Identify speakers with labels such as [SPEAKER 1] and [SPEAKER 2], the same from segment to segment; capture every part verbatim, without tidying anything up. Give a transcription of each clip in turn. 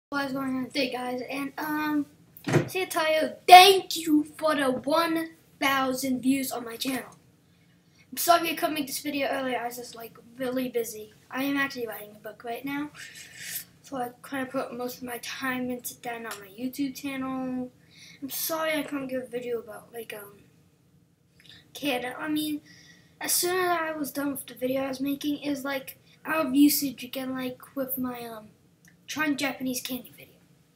[SPEAKER 1] What's going on today, guys? And um, say to tell you, thank you for the one thousand views on my channel. I'm sorry I couldn't make this video earlier. I was just like really busy. I am actually writing a book right now, so I kind of put most of my time into that on my YouTube channel. I'm sorry I couldn't give a video about like um, kid. I mean, as soon as I was done with the video I was making, is like out of usage again, like with my um. trying Japanese candy video.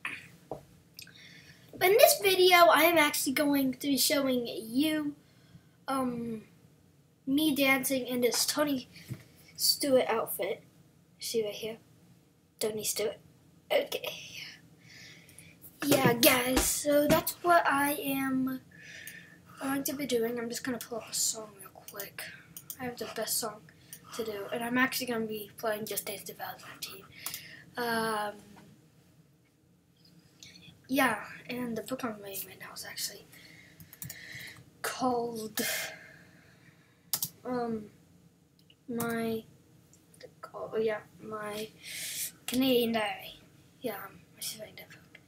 [SPEAKER 1] But in this video, I am actually going to be showing you um, me dancing in this Tony Stewart outfit. See right here? Tony Stewart. Okay. Yeah, guys, so that's what I am going to be doing. I'm just going to pull up a song real quick. I have the best song to do, and I'm actually going to be playing Just Dance two thousand fifteen. Um, yeah, and the book I'm reading right now is actually called, um, my, oh yeah, my Canadian Diary. Yeah, um, I should write that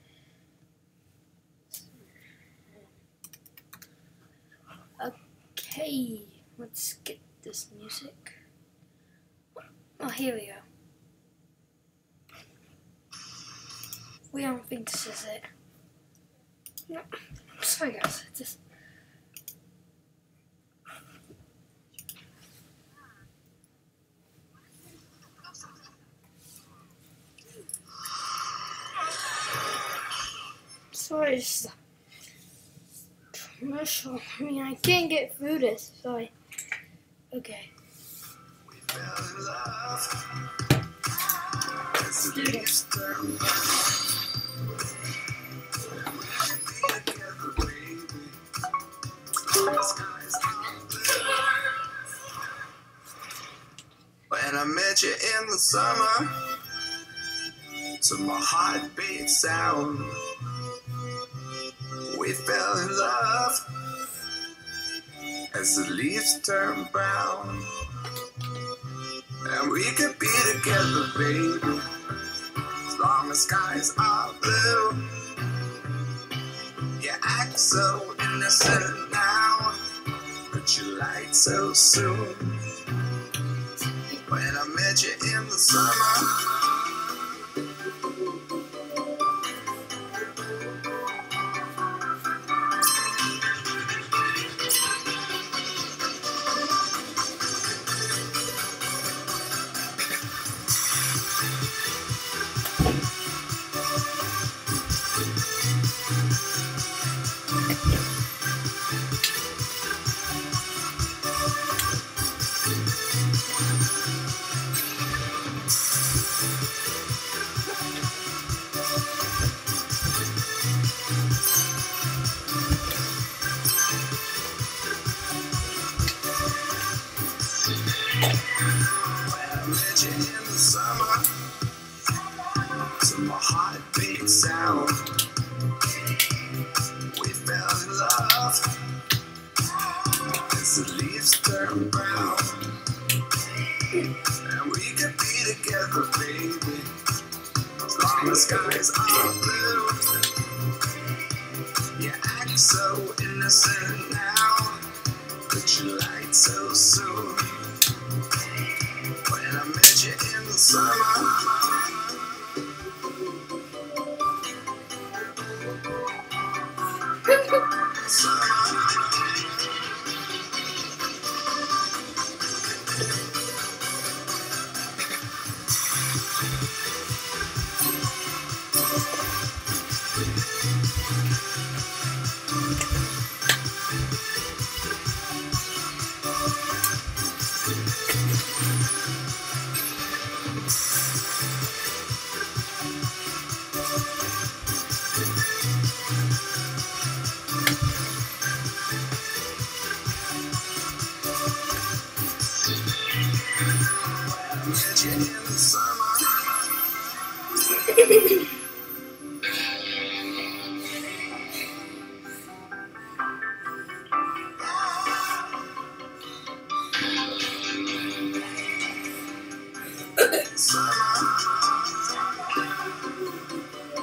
[SPEAKER 1] book. Okay, let's get this music. Oh, here we go. We don't think this is it. No, sorry guys, it's just. Sorry, it's a commercial. I mean, I can't get through this, sorry. Okay. Let's do this.
[SPEAKER 2] When I met you in the summer, to my heartbeat sound, we fell in love as the leaves turn brown, and we could be together, baby, as long as skies are blue. You act so innocent now, but you lied so soon. When I met you in the summer, to my heartbeat sound, we fell in love as the leaves turn brown, and we could be together, baby, as long as skies are blue. You act so innocent now, but you lied so soon. When I met you in the summer, met you in the summer. Summer.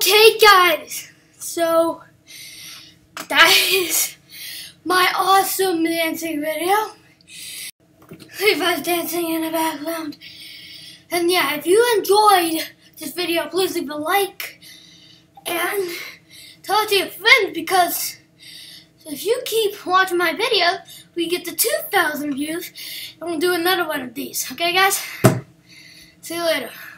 [SPEAKER 1] Okay, guys. So that is my awesome dancing video. Levi's dancing in the background. And yeah, if you enjoyed this video, please leave a like and tell it to your friends, because if you keep watching my video, we get to two thousand views and we'll do another one of these. Okay, guys? See you later.